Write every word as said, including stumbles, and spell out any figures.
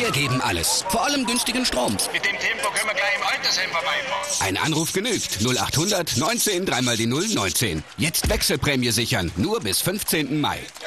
Wir geben alles. Vor allem günstigen Strom. Mit dem Tempo können wir gleich im Altersheim vorbeifahren. Ein Anruf genügt. null achthundert neunzehn dreimal die null neunzehn. Jetzt Wechselprämie sichern. Nur bis fünfzehnten Mai.